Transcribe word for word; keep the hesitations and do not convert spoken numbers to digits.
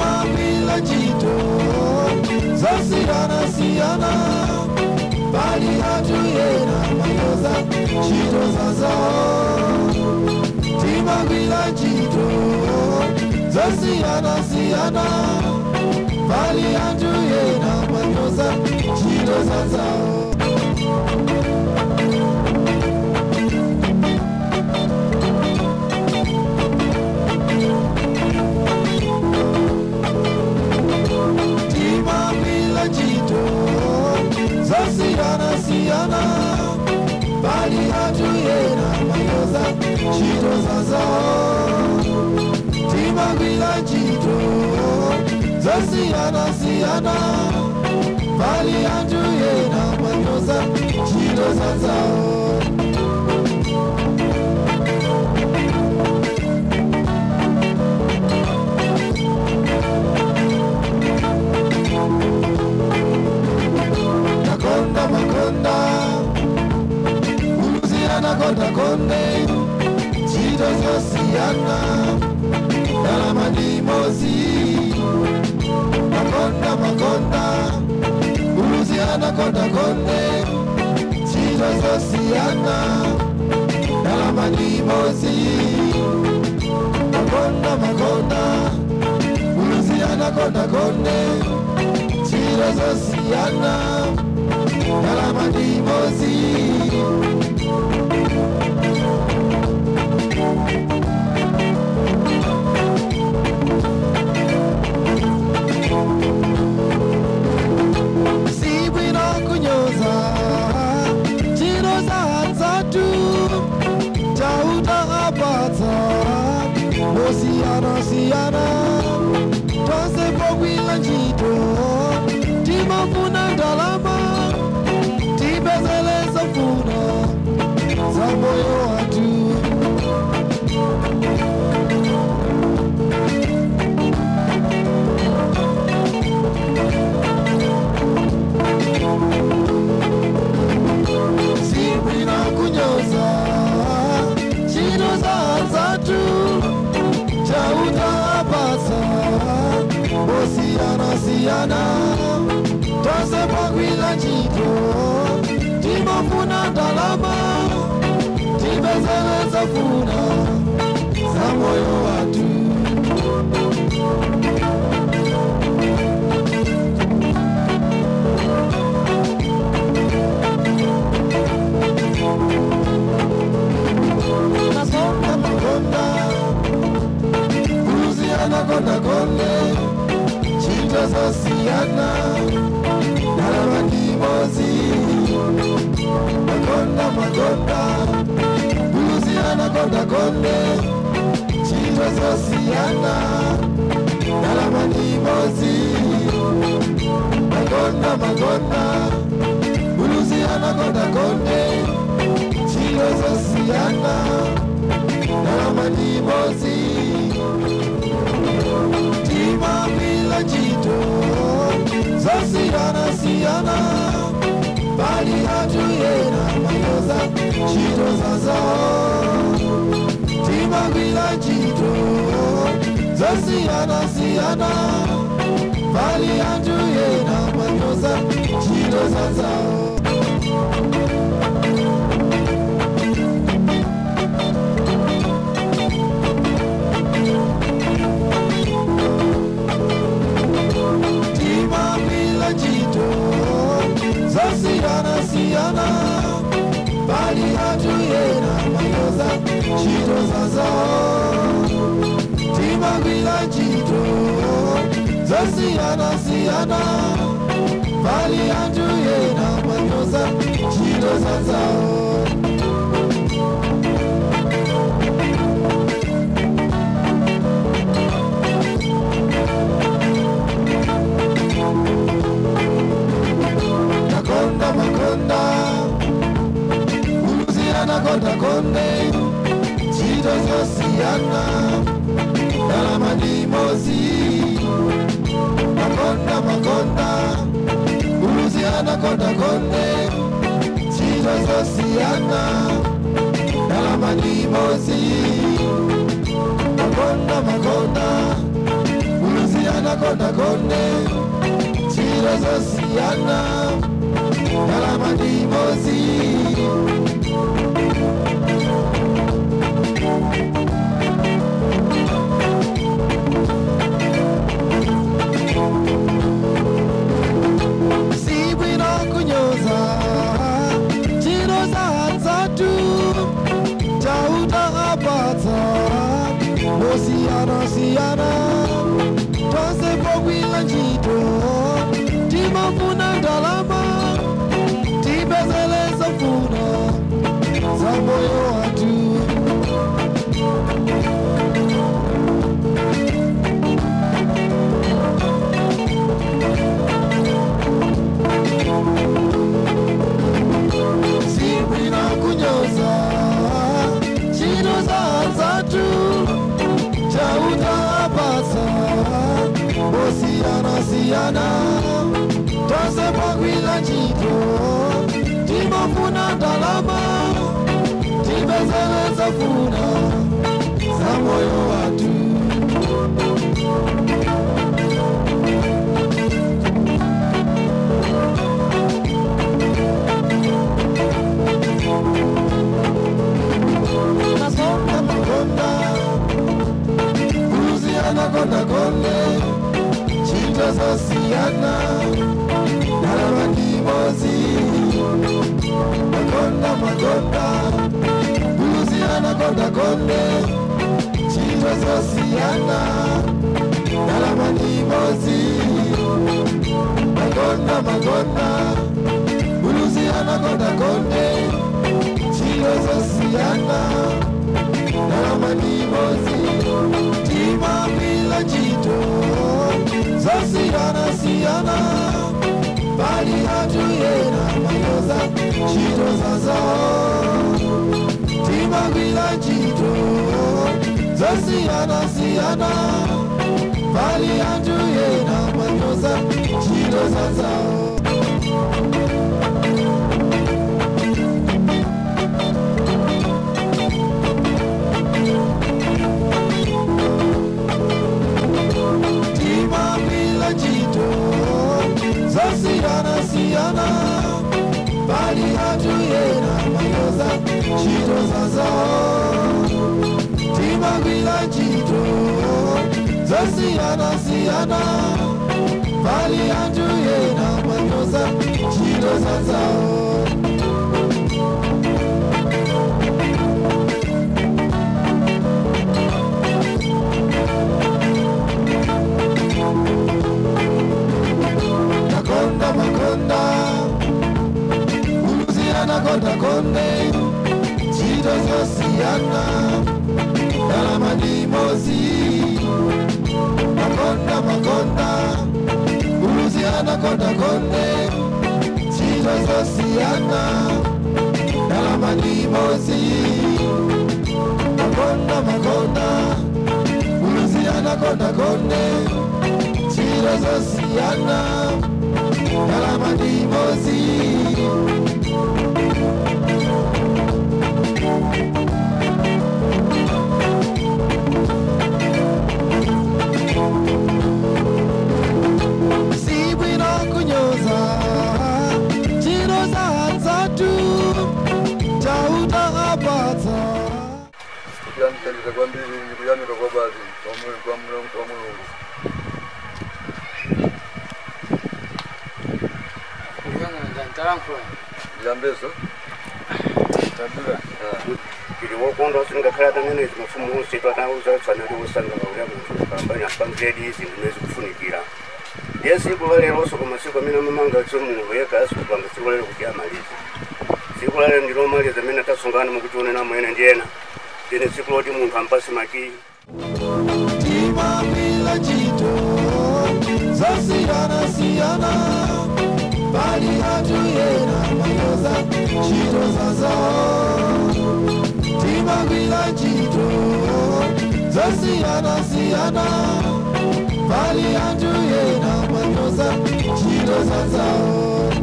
Timagwila ntchito zosiyana-siyana, pali anthu ena amanyoza ntchito zawo. Timagwila ntchito zosiyana-siyana, pali anthu ena amanyoza ntchito zawo. Timagwila ntchito zosiyana-siyana, pali anthu ena amanyoza ntchito zawo. Timagwila ntchito zosiyana-siyana, pali anthu ena amanyoza ntchito zawo. Nakonda makonda uluziyana konda konde ntchito zosiyana ndalama ndi mozi. Nakonda makonda uluziyana konda konde ntchito zosiyana ndalama ndi mozi. Nakonda makonda uluziyana konda konde ntchito zosiyana ndalama ndi mozi. Sibwino kunyoza ntchito za nzathu, chauta apatsa mosiyana-siyana. Tonse pogwila ntchito timafuna ndalama, tipezele zofuna za moyo wathu. Sibwino kunyoza ntchito za nzathu, chauta apatsa mosiyana-siyana. Tonse pogwila ntchito timafuna ndalama, tipezele zofuna za moyo wathu. Nakonda makonda uluziyana konda konde ntchito zosiyana ndalama ndi mozi. Nakonda makonda uluziyana konda konde ntchito zosiyana ndalama ndi mozi. Nakonda makonda uluziyana konda konde ntchito zosiyana ndalama ndi mozi. Timagwila ntchito zosiyana-siyana, pali anthu ena amanyoza ntchito zawo. Timagwila ntchito zosiyana-siyana, pali anthu ena amanyoza ntchito zawo. Timagwila ntchito zosiyana-siyana, pali anthu ena amanyoza ntchito zawo. Timagwila ntchito zosiyana-siyana, pali anthu ena amanyoza ntchito zawo. Nakonda makonda uluziyana konda konde ntchito zosiyana ndalama ndi mozi. Nakonda makonda uluziyana konda konde ntchito zosiyana ndalama ndi mozi. Makonda makonda uluziyana anakonda konde chiro zosiyana ndalama ndimozi sibwino kunyoza chiro zanzatu chauta apatsa osiyana siyana twase pogwila ntchito timafuna ndalama tipezeleza funa za moyo watu sibwino kunyoza chiro zanzatu chauta apatsa osiyana siyana twase pogwila ntchito timafuna ndalama tipezeleza funa za moyo watu nasonga makonda anakonda konde chito zosiyana ndalama ndimozi makonda makonda buluzi anakonda konde chito zosiyana ndalama ndimozi makonda makonda buluzi anakonda konde chito zosiyana ndalama ndimozi timagwila ntchito zosiyana siyana bali atu yena manyoza ntchito zazawo timagwila ntchito zosiyana siyana bali atu yena manyoza ntchito zazawo ntchito zosiyana siyana bali atu yena manyoza ntchito zazawo timagwila ntchito zosiyana siyana bali atu yena manyoza ntchito zazawo makonda buluzi anakonda konde chito zosiyana ndalama ndimozi makonda makonda buluzi anakonda konde chito zosiyana ndalama ndimozi makonda makonda buluzi anakonda konde chito zosiyana ndalama ndimozi sibwino kunyoza chiro zanzatu chauta apatsa kuyamtendeka kwambiri kuyamika kwabazi kwa mulungu Yambeso Tabula Ili wakonda wasinga kaya tangene zimafumu unsi Tuatauza sanari usanga Kaulia mtu Kambanya Pangredi hizi Nimezi kufunikira Yesi kulale roso kwa masiku Mina mamanga chumu Weka asu kupanga Sikulale kukia malizi Sikulale ndilo malizi Mina tasungana mkuchune na mwene njena Dine sikuloti mungu Hampasi maki Tima mila jito Zosiyana siyana bali atu yena manyoza ntchito zazawo timagwila ntchito zosiyana siyana bali atu yena manyoza ntchito zazawo